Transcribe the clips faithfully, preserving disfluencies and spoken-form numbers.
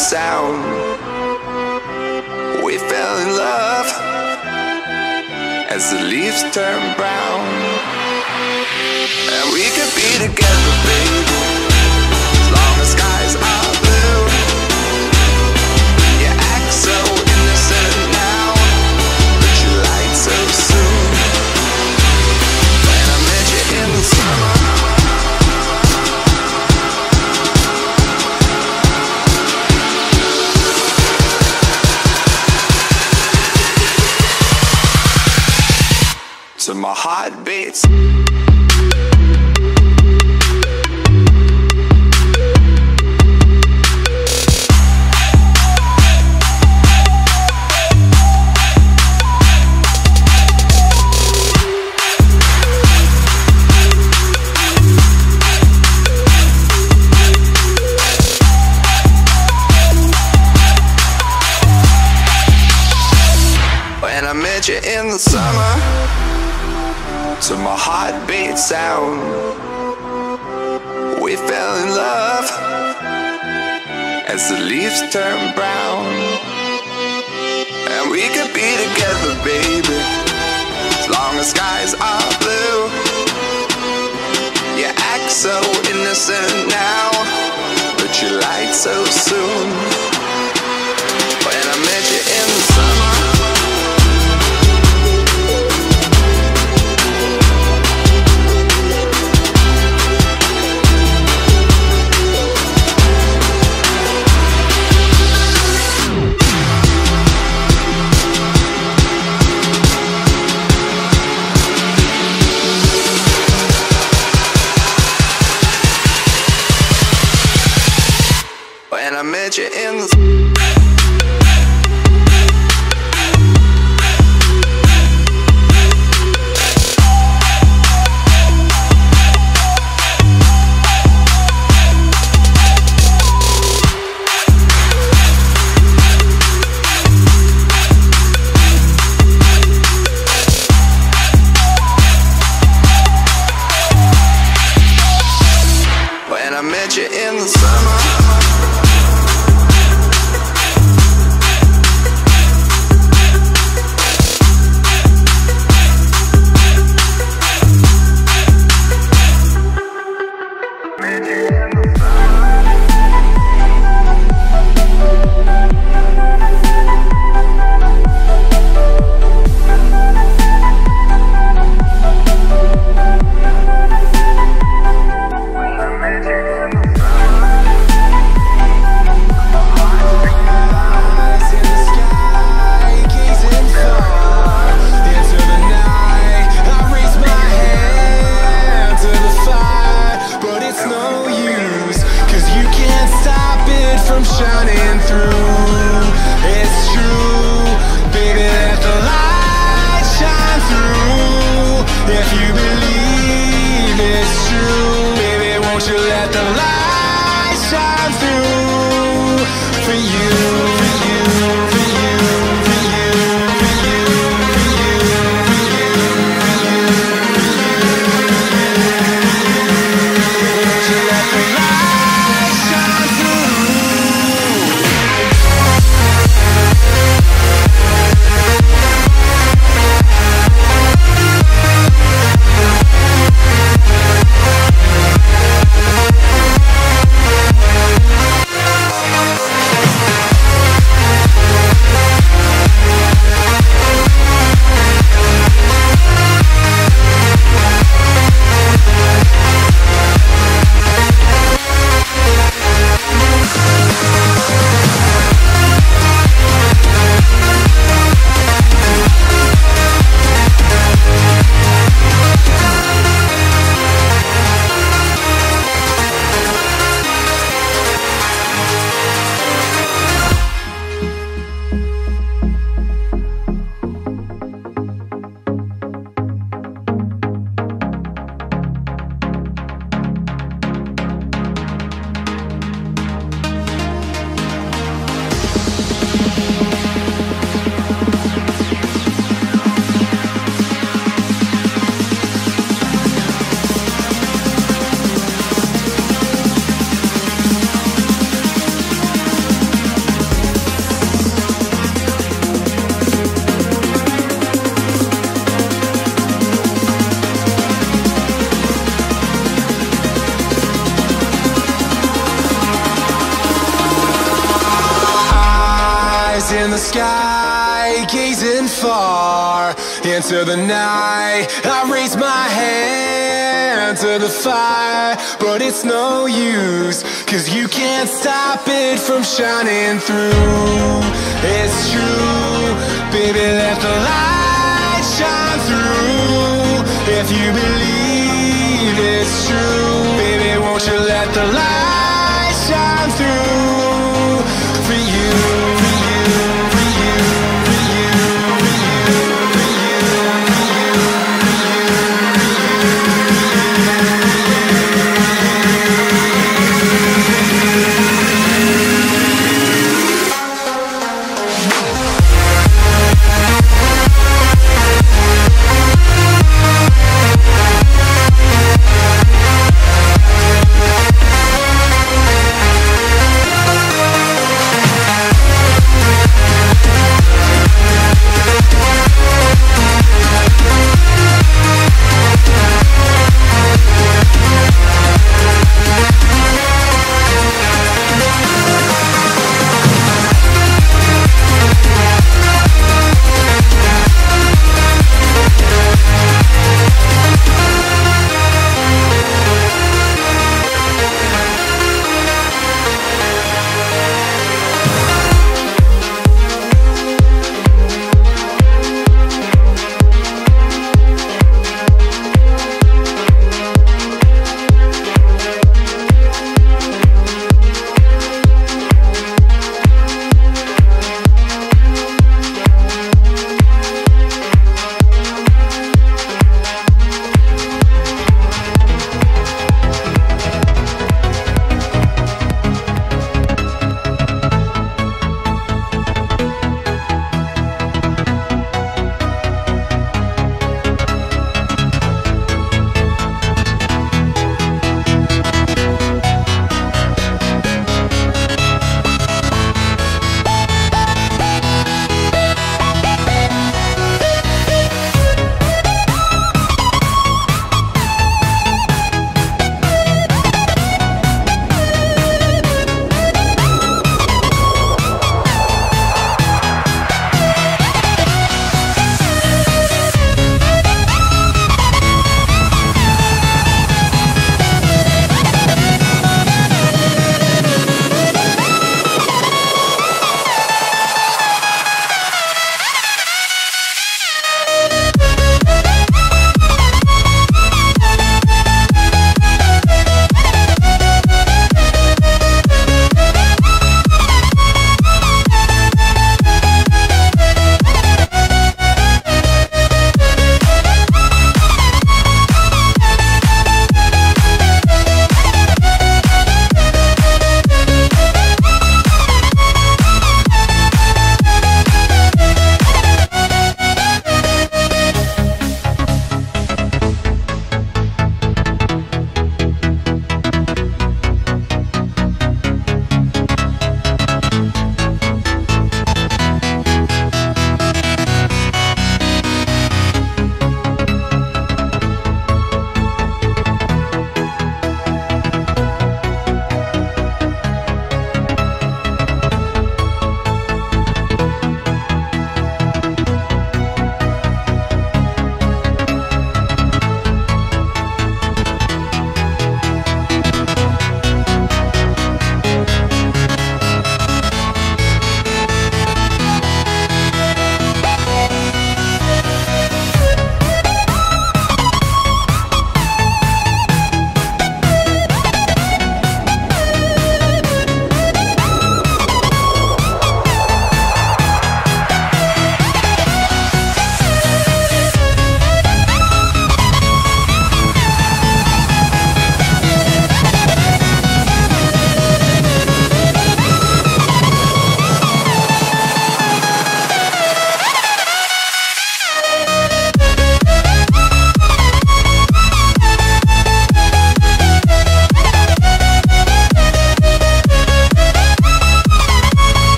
sound. We fell in love as the leaves turn brown. And we could be together, baby, as long as skies are blue. You act so innocent now, but you lied so soon. When I met you in the summer, to my heart beats. When I met you in the summer, to my heartbeat sound, we fell in love as the leaves turn brown. And we could be together, baby, as long as skies are blue. You act so innocent now, but you lied so soon. When I met you in the summer, when I met you in the when I met you in the summer. Shining through, it's true, baby, let the light shine through. If you believe it's true, baby, won't you let the light shine through for you, for you, for you, for you, for you, for you, for you, for you, won't you let the light shine through. sky, gazing far into the night. I raise my hand to the fire, but it's no use, 'cause you can't stop it from shining through. It's true, baby, let the light shine through. If you believe it's true, baby, won't you let the light shine through for you, for you, for you, for you, for you, for you, for you,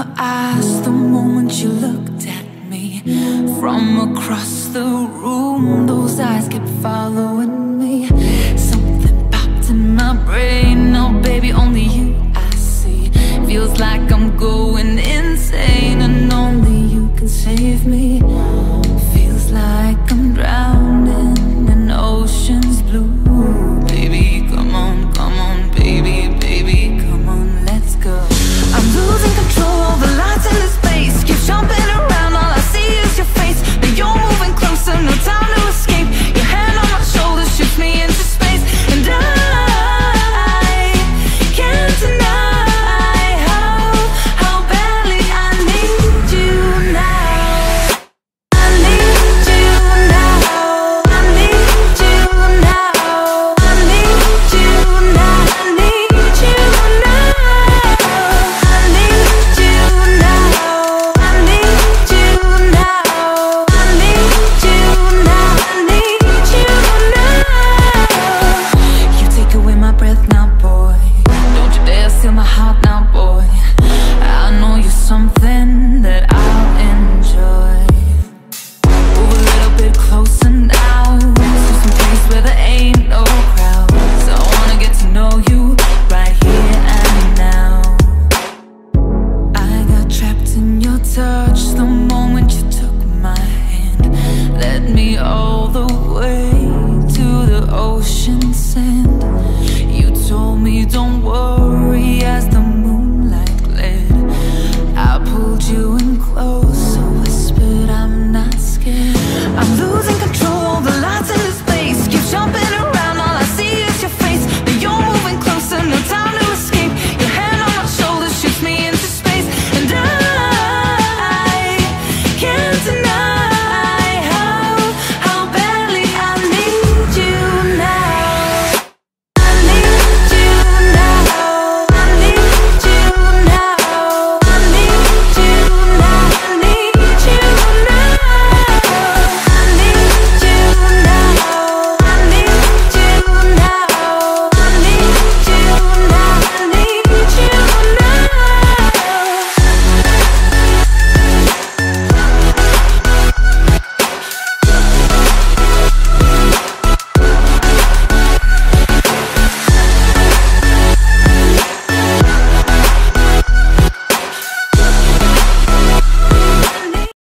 eyes the moment you looked at me. From across the room, those eyes kept following me.